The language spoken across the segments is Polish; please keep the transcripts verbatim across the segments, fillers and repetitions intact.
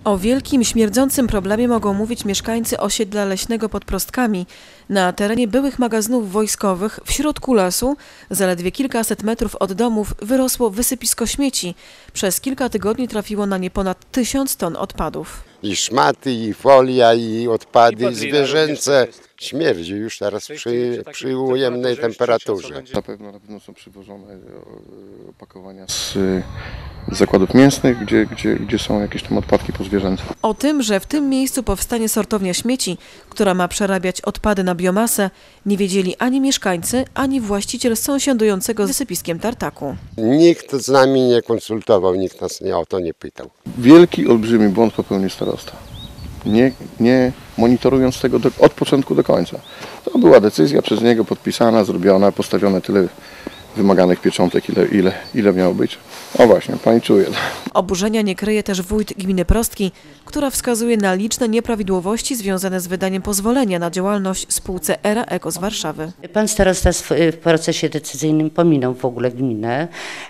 O wielkim, śmierdzącym problemie mogą mówić mieszkańcy osiedla leśnego pod Prostkami. Na terenie byłych magazynów wojskowych, w środku lasu, zaledwie kilkaset metrów od domów, wyrosło wysypisko śmieci. Przez kilka tygodni trafiło na nie ponad tysiąc ton odpadów. I szmaty, i folia, i odpady, i zwierzęce. Śmierdzi już teraz przy, przy ujemnej temperaturze. Na pewno, na pewno są przywożone opakowania z zakładów mięsnych, gdzie, gdzie, gdzie są jakieś tam odpadki pozwierzęce. O tym, że w tym miejscu powstanie sortownia śmieci, która ma przerabiać odpady na biomasę, nie wiedzieli ani mieszkańcy, ani właściciel sąsiadującego z wysypiskiem tartaku. Nikt z nami nie konsultował, nikt nas nie, o to nie pytał. Wielki, olbrzymi błąd popełnił starosta. Nie, nie monitorując tego do, od początku do końca. To była decyzja przez niego podpisana, zrobiona, postawione tyle wymaganych pieczątek, ile, ile, ile miało być. O właśnie, pani czuje. Oburzenia nie kryje też wójt gminy Prostki, która wskazuje na liczne nieprawidłowości związane z wydaniem pozwolenia na działalność spółce Era Eko z Warszawy. Pan starosta w procesie decyzyjnym pominął w ogóle gminę.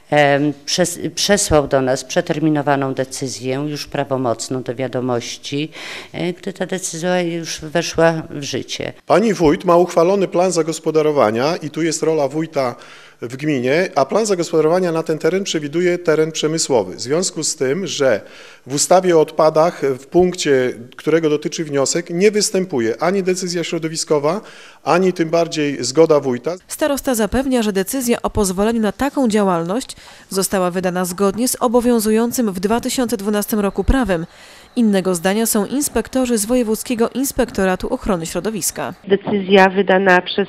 Przes, przesłał do nas przeterminowaną decyzję, już prawomocną do wiadomości, gdy ta decyzja już weszła w życie. Pani wójt ma uchwalony plan zagospodarowania i tu jest rola wójta w gminie, a plan zagospodarowania na ten teren przewiduje teren przemysłowy. W związku z tym, że w ustawie o odpadach w punkcie, którego dotyczy wniosek, nie występuje ani decyzja środowiskowa, ani tym bardziej zgoda wójta. Starosta zapewnia, że decyzja o pozwoleniu na taką działalność została wydana zgodnie z obowiązującym w dwa tysiące dwunastym roku prawem. Innego zdania są inspektorzy z Wojewódzkiego Inspektoratu Ochrony Środowiska. Decyzja wydana przez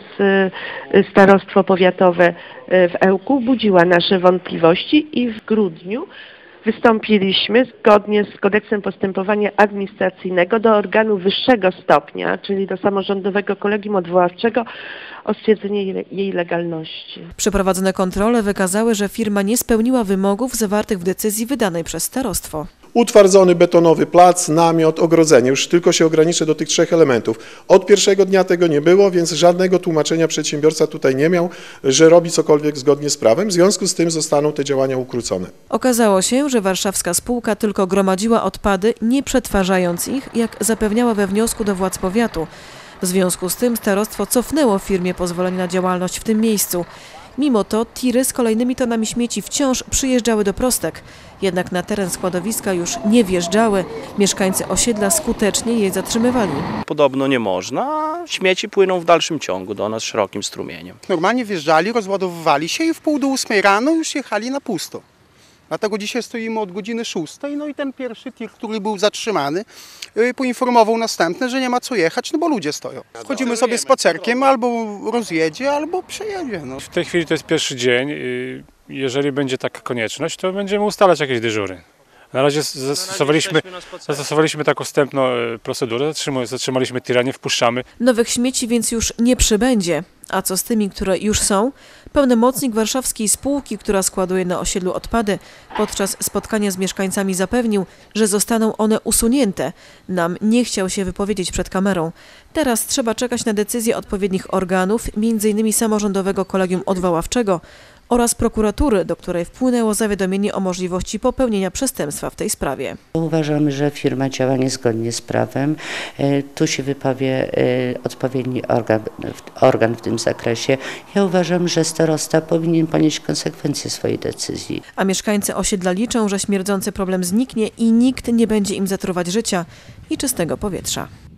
starostwo powiatowe w Ełku budziła nasze wątpliwości i w grudniu wystąpiliśmy zgodnie z kodeksem postępowania administracyjnego do organu wyższego stopnia, czyli do samorządowego kolegium odwoławczego, o stwierdzenie jej legalności. Przeprowadzone kontrole wykazały, że firma nie spełniła wymogów zawartych w decyzji wydanej przez starostwo. Utwardzony betonowy plac, namiot, ogrodzenie. Już tylko się ograniczę do tych trzech elementów. Od pierwszego dnia tego nie było, więc żadnego tłumaczenia przedsiębiorca tutaj nie miał, że robi cokolwiek zgodnie z prawem. W związku z tym zostaną te działania ukrócone. Okazało się, że warszawska spółka tylko gromadziła odpady, nie przetwarzając ich, jak zapewniała we wniosku do władz powiatu. W związku z tym starostwo cofnęło firmie pozwolenie na działalność w tym miejscu. Mimo to tiry z kolejnymi tonami śmieci wciąż przyjeżdżały do Prostek, jednak na teren składowiska już nie wjeżdżały. Mieszkańcy osiedla skutecznie je zatrzymywali. Podobno nie można, a śmieci płyną w dalszym ciągu do nas szerokim strumieniem. Normalnie wjeżdżali, rozładowywali się i w pół do ósmej rano już jechali na pusto. Dlatego dzisiaj stoimy od godziny szóstej, no i ten pierwszy tir, który był zatrzymany, poinformował następny, że nie ma co jechać, no bo ludzie stoją. Chodzimy sobie spacerkiem, albo rozjedzie, albo przejedzie. No. W tej chwili to jest pierwszy dzień. Jeżeli będzie taka konieczność, to będziemy ustalać jakieś dyżury. Na razie zastosowaliśmy, zastosowaliśmy taką wstępną procedurę, zatrzymaliśmy tira, nie wpuszczamy. Nowych śmieci więc już nie przybędzie. A co z tymi, które już są? Pełnomocnik warszawskiej spółki, która składuje na osiedlu odpady, podczas spotkania z mieszkańcami zapewnił, że zostaną one usunięte. Nam nie chciał się wypowiedzieć przed kamerą. Teraz trzeba czekać na decyzję odpowiednich organów, między innymi samorządowego kolegium odwoławczego oraz prokuratury, do której wpłynęło zawiadomienie o możliwości popełnienia przestępstwa w tej sprawie. Uważamy, że firma działa niezgodnie z prawem. Tu się wypowie odpowiedni organ, organ w tym zakresie. Ja uważam, że starosta powinien ponieść konsekwencje swojej decyzji. A mieszkańcy osiedla liczą, że śmierdzący problem zniknie i nikt nie będzie im zatruwać życia i czystego powietrza.